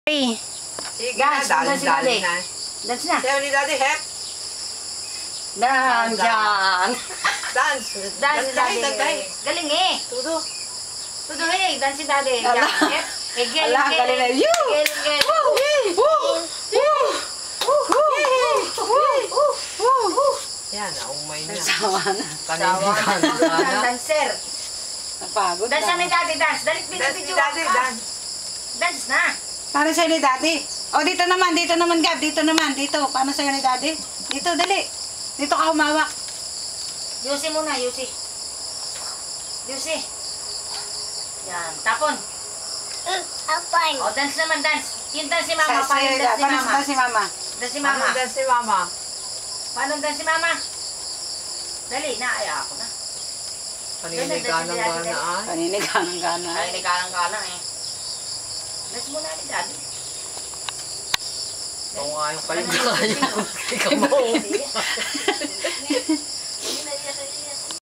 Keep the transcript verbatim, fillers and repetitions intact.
Sige Dance, na, dance si dali Daddy. na. Dance na. Sayo ni Daddy, hep. Dance dyan. Dance. Dance si Daddy. Dagday. Galing eh. Tudo. Tudo eh. Dance si Daddy. Ala. Eh, galing, Ala, galing na. galing. Yoo! Galing, galing. Woo! Woo! Woo! Woo! Woo! Yan, naumay na. Sawa na. Sawa na. Dancer. Napagod Dance na ni na. Daddy, dance. Dali, Dance dali, ni Daddy, dance. Dance na. Paano sa'yo ni Daddy? O, dito naman, dito naman, Gab. Dito naman, dito. Paano sa'yo ni Daddy? Dito, dali. Dito ka humawak. Yusi muna, Yusi. Yusi. Yan, tapon. Apay. O, dance naman, dance. Yung dance si Mama. Sa- Paano sa'yo, dance si Paano Mama? sa si Mama? Dance si Mama. Mama. Dance si Mama. Paano dance si Mama? Dali, naaya ako na. Paninig ka ng gana ay. Paninig ka ng gana. Ay, nagkalang-kalang eh. Dance muna ni Daddy. Ito nga yung kaligay. Ikaw mo.